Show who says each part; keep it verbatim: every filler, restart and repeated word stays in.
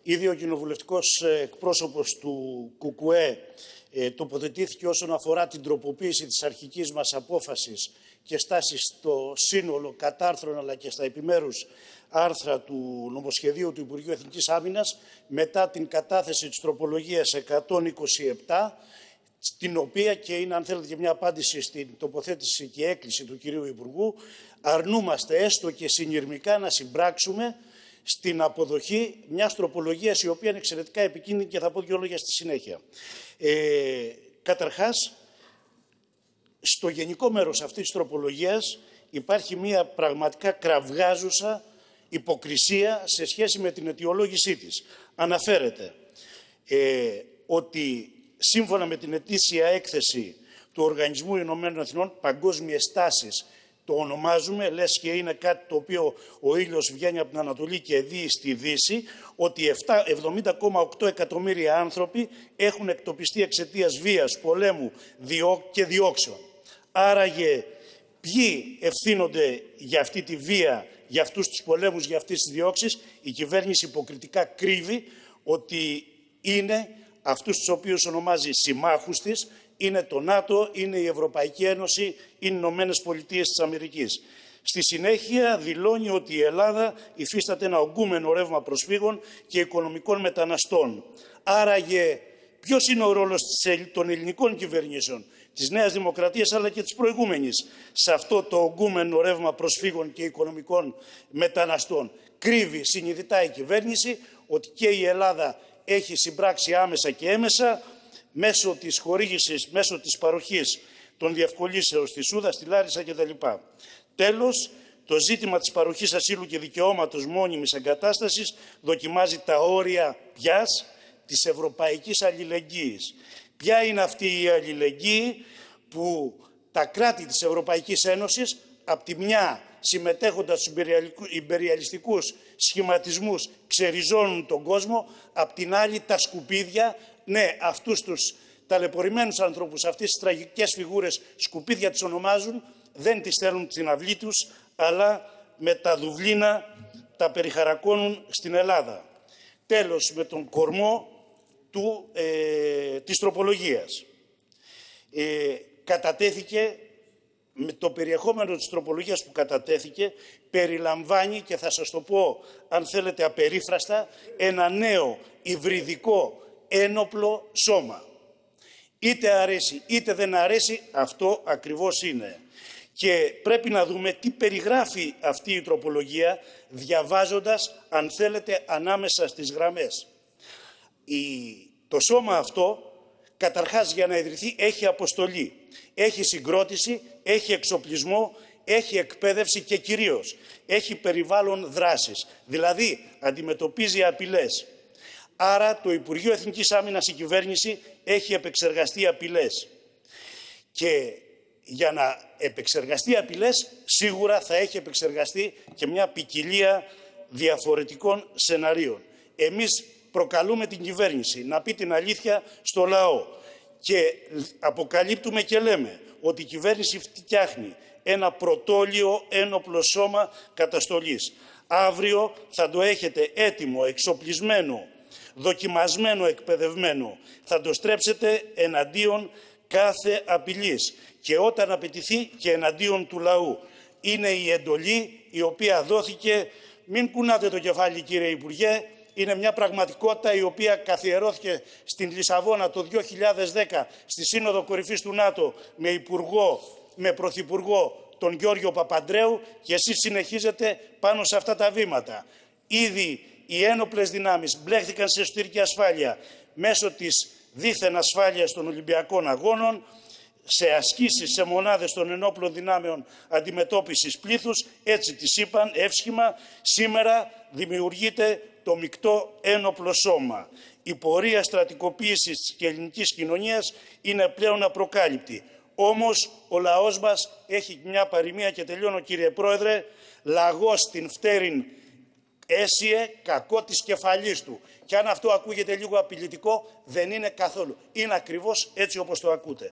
Speaker 1: Ήδη ο κοινοβουλευτικός εκπρόσωπος του ΚΚΕ ε, τοποθετήθηκε όσον αφορά την τροποποίηση της αρχικής μας απόφασης και στάση στο σύνολο κατάρθρων αλλά και στα επιμέρους άρθρα του νομοσχεδίου του Υπουργείου Εθνικής Άμυνας μετά την κατάθεση της τροπολογίας εκατόν είκοσι επτά, στην οποία, και είναι αν θέλετε και μια απάντηση στην τοποθέτηση και έκκληση του κυρίου Υπουργού, αρνούμαστε έστω και συνειρμικά να συμπράξουμε στην αποδοχή μιας τροπολογίας η οποία είναι εξαιρετικά επικίνδυνη και θα πω δύο λόγια στη συνέχεια. Ε, καταρχάς, στο γενικό μέρος αυτής της τροπολογίας υπάρχει μια πραγματικά κραυγάζουσα υποκρισία σε σχέση με την αιτιολόγησή της. Αναφέρεται ε, ότι σύμφωνα με την ετήσια έκθεση του Οργανισμού Ηνωμένων Εθνών, παγκόσμιες τάσεις το ονομάζουμε, λες και είναι κάτι το οποίο ο ήλιος βγαίνει από την Ανατολή και δει στη Δύση, ότι εβδομήντα κόμμα οκτώ εκατομμύρια άνθρωποι έχουν εκτοπιστεί εξαιτίας βίας, πολέμου και διώξεων. Άραγε ποιοι ευθύνονται για αυτή τη βία, για αυτούς τους πολέμους, για αυτές τις διώξεις? Η κυβέρνηση υποκριτικά κρύβει ότι είναι αυτούς τους οποίους ονομάζει συμμάχους της, είναι το ΝΑΤΟ, είναι η Ευρωπαϊκή Ένωση, είναι οι Ηνωμένες Πολιτείες της Αμερικής. Στη συνέχεια δηλώνει ότι η Ελλάδα υφίσταται ένα ογκούμενο ρεύμα προσφύγων και οικονομικών μεταναστών. Άραγε ποιος είναι ο ρόλος των ελληνικών κυβερνήσεων, της Νέας Δημοκρατίας αλλά και της προηγούμενης σε αυτό το ογκούμενο ρεύμα προσφύγων και οικονομικών μεταναστών? Κρύβει συνειδητά η κυβέρνηση ότι και η Ελλάδα έχει συμπράξει άμεσα και έμεσα μέσω της χορήγησης, μέσω της παροχής των διευκολύνσεων στη Σούδα, στη Λάρισα κτλ. Τέλος, το ζήτημα της παροχής ασύλου και δικαιώματος μόνιμης εγκατάστασης δοκιμάζει τα όρια ποιας? Της ευρωπαϊκής αλληλεγγύης. Ποια είναι αυτή η αλληλεγγύη που τα κράτη της Ευρωπαϊκής Ένωσης, απ' τη μια συμμετέχοντας στους ιμπεριαλιστικούς σχηματισμούς, ξεριζώνουν τον κόσμο, απ' την άλλη τα σκουπίδια, ναι, αυτούς τους ταλαιπωρημένους ανθρώπους, αυτές τις τραγικές φιγούρες, σκουπίδια τις ονομάζουν, δεν τις στέλνουν στην αυλή τους, αλλά με τα δουβλίνα τα περιχαρακώνουν στην Ελλάδα. Τέλος, με τον κορμό του, ε, της τροπολογίας. Ε, κατατέθηκε, με το περιεχόμενο της τροπολογίας που κατατέθηκε, περιλαμβάνει, και θα σας το πω αν θέλετε απερίφραστα, ένα νέο υβριδικό ένοπλο σώμα. Είτε αρέσει είτε δεν αρέσει, αυτό ακριβώς είναι. Και πρέπει να δούμε τι περιγράφει αυτή η τροπολογία, διαβάζοντας, αν θέλετε, ανάμεσα στις γραμμές. Η, το σώμα αυτό, καταρχάς για να ιδρυθεί, έχει αποστολή, έχει συγκρότηση, έχει εξοπλισμό, έχει εκπαίδευση και κυρίως έχει περιβάλλον δράσης, δηλαδή αντιμετωπίζει απειλές. Άρα το Υπουργείο Εθνικής Άμυνας, η κυβέρνηση, έχει επεξεργαστεί απειλές. Και για να επεξεργαστεί απειλές, σίγουρα θα έχει επεξεργαστεί και μια ποικιλία διαφορετικών σεναρίων. Εμείς προκαλούμε την κυβέρνηση να πει την αλήθεια στο λαό και αποκαλύπτουμε και λέμε ότι η κυβέρνηση φτιάχνει ένα πρωτόλιο ένοπλο σώμα καταστολής. Αύριο θα το έχετε έτοιμο, εξοπλισμένο, δοκιμασμένο, εκπαιδευμένο. Θα το στρέψετε εναντίον κάθε απειλής και όταν απαιτηθεί και εναντίον του λαού. Είναι η εντολή η οποία δόθηκε, μην κουνάτε το κεφάλι κύριε Υπουργέ, είναι μια πραγματικότητα η οποία καθιερώθηκε στην Λισαβόνα το δύο χιλιάδες δέκα στη Σύνοδο Κορυφής του ΝΑΤΟ με υπουργό, με πρωθυπουργό τον Γιώργο Παπαντρέου, και εσείς συνεχίζετε πάνω σε αυτά τα βήματα. Ήδη οι ένοπλες δυνάμεις μπλέχθηκαν σε εσωτερική ασφάλεια μέσω της δίθεν ασφάλειας των Ολυμπιακών Αγώνων, σε ασκήσεις σε μονάδες των ενόπλων δυνάμεων αντιμετώπισης πλήθους, έτσι τις είπαν εύσχημα. Σήμερα δημιουργείται το μεικτό ένοπλο σώμα. Η πορεία στρατικοποίησης της ελληνικής κοινωνίας είναι πλέον απροκάλυπτη. Όμως ο λαός μας έχει μια παροιμία, και τελειώνω κύριε Πρόεδρε, λαγός την φτέρην έσυε, κακό της κεφαλής του. Και αν αυτό ακούγεται λίγο απειλητικό, δεν είναι καθόλου. Είναι ακριβώς έτσι όπως το ακούτε.